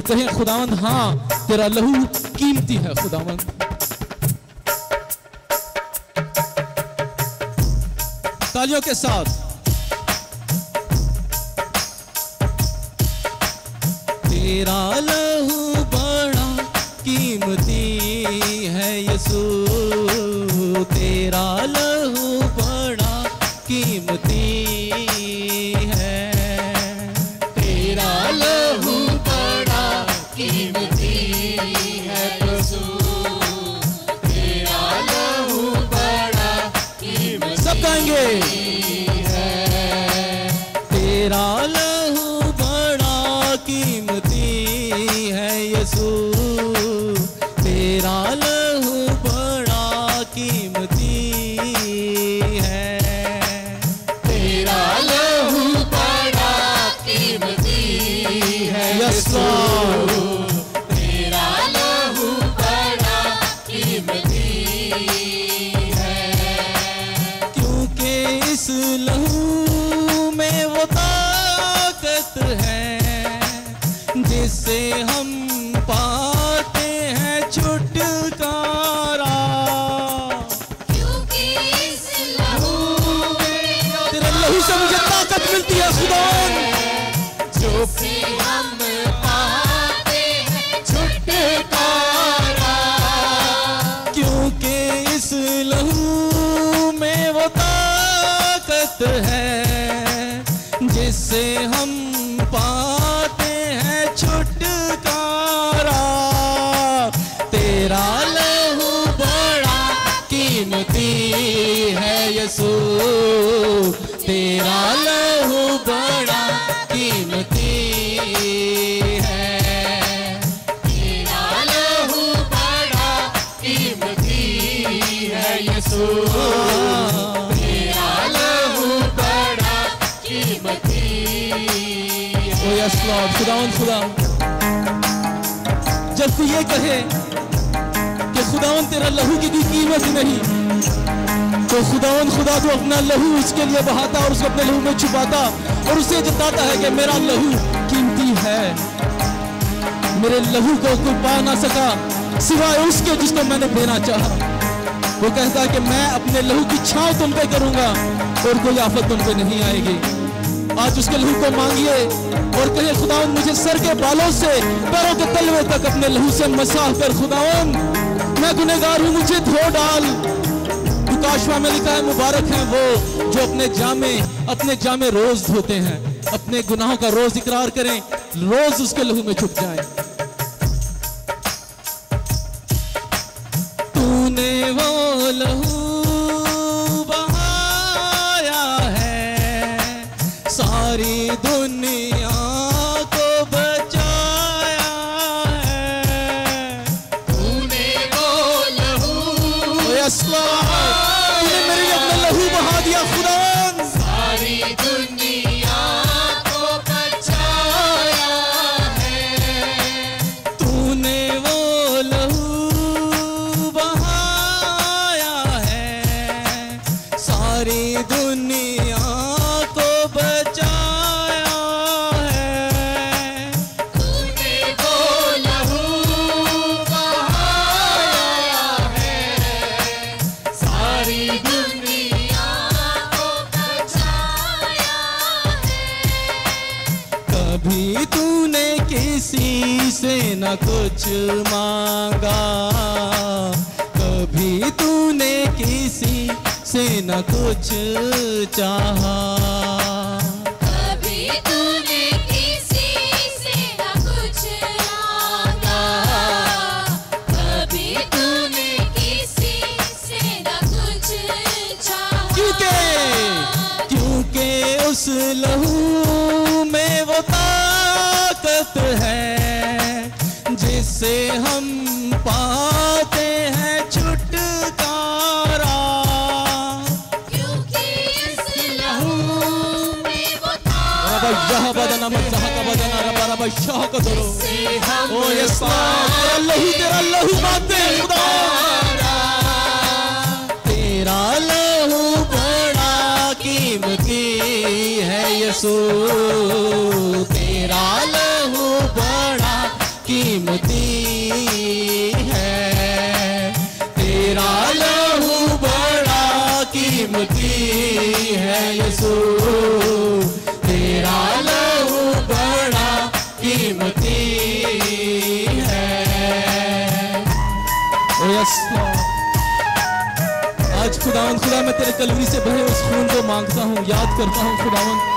कहें खुदावंद हाँ तेरा लहू कीमती है खुदावंद। तालियों के साथ तेरा लहू बड़ा कीमती है यीशु, तेरा लहू बड़ा कीमती है, तेरा लहू बड़ा कीमती है यीशु, तेरा लहू बड़ा कीमती। सब गाएंगे तेरा लहू बड़ा कीमती है यीशु, तेरा लहू बड़ा कीमती है, तेरा लहू बड़ा कीमती है यीशु, तेरा लहू बड़ा कीमती है, क्योंकि इस लहू में वो ताकत है जिससे हम पाते हैं छुटकारा, क्योंकि इस लहू में तेरे लहू से मुझे ताकत मिलती है खुदावंद, जिससे हम पाते हैं छुटकारा, क्योंकि इस लहू में वो ताकत है जिससे हम पाते हैं छुटकारा, तेरा लहू बड़ा कीमती है यीशु, तेरा लहू बड़ा कीमती है, तेरा लहू बड़ा कीमती है यीशु, तेरा लहू बड़ा कीमती। ओ यस लॉर्ड, खुदावंद खुदा जब तू ये कहे कि खुदावंद तेरा लहू की कोई कीमत नहीं, तो खुदावंद खुदा तो अपना लहू उसके लिए बहाता और उसको अपने लहू में छुपाता और उसे जताता है कि मेरा लहू कीमती है, मेरे लहू को कोई पा ना सका सिवाय उसके जिसको मैंने देना चाहा। वो कहता है कि मैं अपने लहू की छांव तुम पे करूंगा और कोई आफत तुम पे नहीं आएगी। आज उसके लहू को मांगिए और कहिए खुदावंद मुझे सर के बालों से पैरों के तलवे तक अपने लहू से मसाह कर, खुदावंद मैं गुनहगार हूं मुझे धो डाल। लुकाशवा में लिखा है मुबारक हैं वो जो अपने जामे रोज धोते हैं, अपने गुनाहों का रोज इकरार करें, रोज उसके लहू में छुप जाएं। तूने वो लहू बहाया है सारी दुनिया को बचाया है, तूने वो लहू तूने मेरे लिए अपना लहू बहा दिया खुदावंद, सारी दुनिया को बचाया है, तूने वो लहू बहाया है सारी दुनिया को बचाया है, तूने वो लहू बहाया है सारी दुनिया को बचाया है। कभी तूने किसी से न कुछ मांगा, कभी तूने किसी से न कुछ चाहा, कभी तूने किसी से न कुछ मांगा, कभी तूने किसी से न कुछ चाहा, क्योंकि उस लहू में वो ताकत है जिससे हम पाते हैं छुटकारा, क्योंकि इस लहू में वो ओ यस तेरा लहू मांगते खुदा, तेरा लहू बड़ा कीमती है यीशु, तेरा लहू बड़ा कीमती है, तेरा लहू बड़ा कीमती है यीशु, तेरा लहू बड़ा कीमती है। ओ यस लॉर्ड, आज खुदावंद खुदा मैं तेरे कलवरी से बहे उस खून को मांगता हूँ, याद करता हूँ खुदावंद,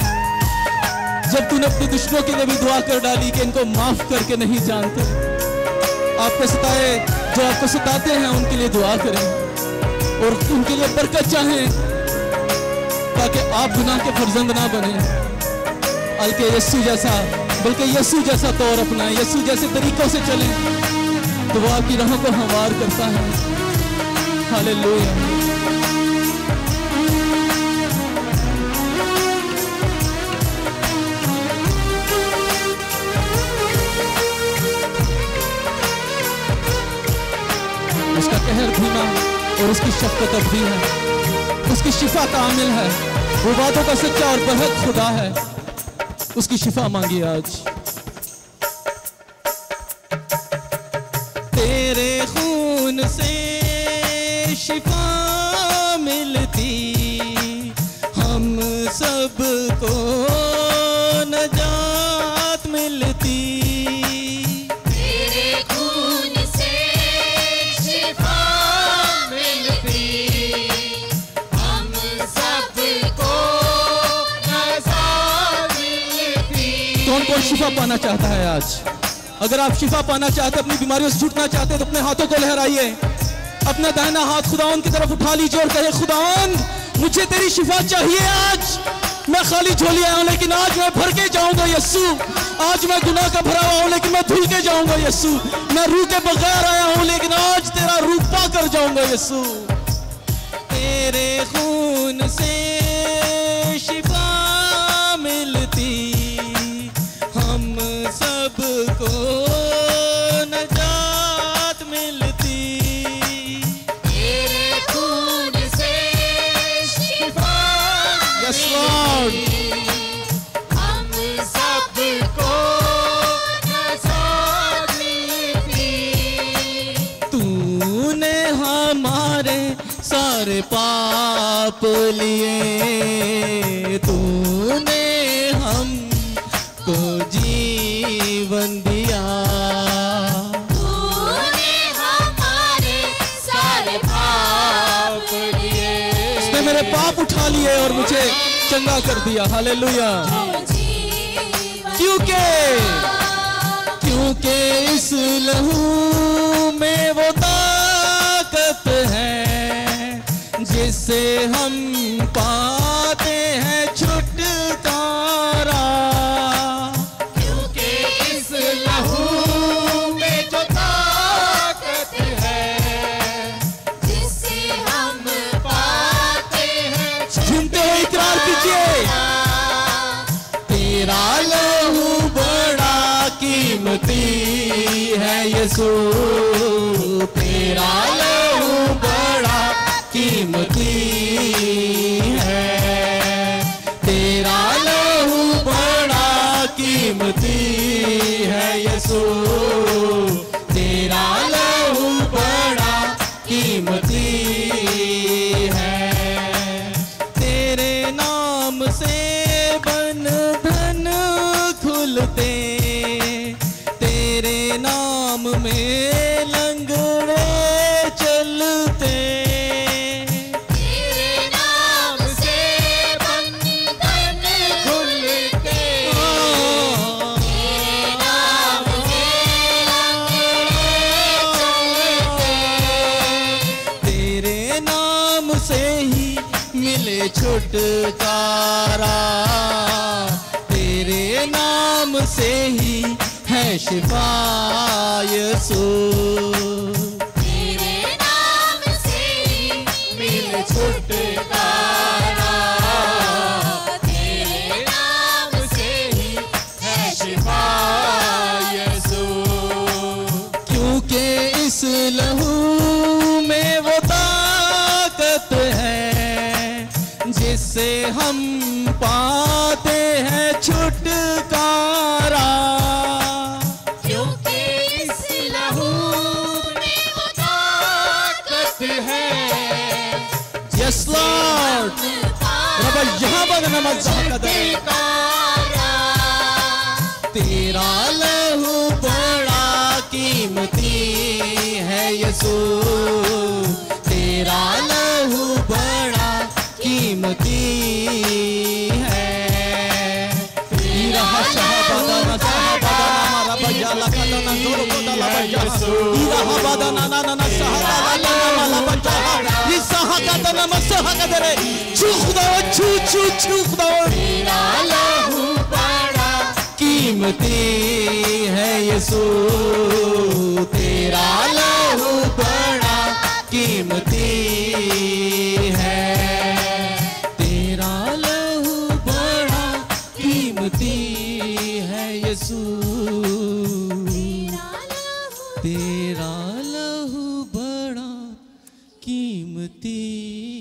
जब तूने अपने दुश्मनों के लिए भी दुआ कर डाली कि इनको माफ करके नहीं जानते। आपको सताए जो आपको सताते हैं उनके लिए दुआ करें और उनके लिए बरकत चाहें, ताकि आप गुनाह के फर्जंद ना बने, बल्कि यीशु जैसा तौर अपनाएं, यीशु जैसे तरीकों से चलें, तो वो आपकी राहों को हमवार करता है। हालेलुया। उसका कहर धीमा और उसकी शफ़क़त अबदी है, उसकी शिफा कामिल है, वो बातों का सच्चा और बरहक खुदा है। उसकी शिफा मांगी आज। तेरे खून से शिफा मिलती हम सबको नजात मिलती, तेरे खून से शिफा मिलती हम सबको नजात मिलती। कौन कौन शिफा पाना चाहता है आज? अगर आप शिफा पाना चाहते, अपनी बीमारियों से छूटना चाहते, तो अपने हाथों को लहराइए, अपना दाहिना हाथ खुदावंद की तरफ उठा लीजिए और कहिए, खुदावंद मुझे तेरी शिफा चाहिए। आज मैं खाली झोली आया हूं, लेकिन आज मैं भर के जाऊंगा यीशु। आज मैं गुनाह का भरा हुआ हूं, लेकिन मैं धुल के जाऊंगा यीशु। मैं रूह के बगैर आया हूं, लेकिन आज तेरा रूह पाकर जाऊंगा यीशु। तेरे खून से शिफा मिलती हम सबको नजात मिलती, तेरे खून से शिफा यस लॉर्ड, हम सबको नजात मिलती। तूने हमारे सारे पाप लिए, तूने हमको जीवन दिया, तूने हमारे सारे पाप लिए, उसने मेरे पाप उठा लिए और मुझे चंगा कर दिया। हालेलुया। क्योंकि इस लहू में वो ताकत है जिससे हम पाते हैं छुटकारा, क्योंकि इस लहू में जो ताकत है जिससे हम पाते हैं झूमते हुए इकरार कीजिए, तेरा लहू बड़ा कीमती है यीशु, तेरा लहू बड़ा कीमती है, तेरा लहू बड़ा कीमती है यीशु, तेरा लहू बड़ा कीमती है। तेरे नाम से बंधन खुलते, तेरे नाम में लंगड़े चलते, तेरे नाम से बंधन खुलते, तेरे नाम से चलते, तेरे नाम से ही मिले छुटकारा, तेरे नाम से ही है शिफा यीशु, तेरे नाम से ही मिले छुटकारा, तेरे नाम से ही है शिफा यीशु। क्योंकि इस लहू में वो ताकत है जिससे हम पाते हैं छुटकारा, क्योंकि हार्ट रब यहाँ बदना मज़ा तेरा लहू बड़ा कीमती है यीशु, तेरा लहू बड़ा कीमती है। इराहा शाहबादाना शाहबादाना रबयाला कादाना जोरो कोदाला बजा इराहा बादाना ना ना ना शाहबादाना माला बजा ये शाहकादाना मशाहकादरे छू खुदावन छू छू छू खुदावन तेरा लहू बड़ा कीमती है यीशु, तेरा लहू बड़ा कीमती है, तेरा लहू बड़ा कीमती है यीशु, तेरा लहू बड़ा कीमती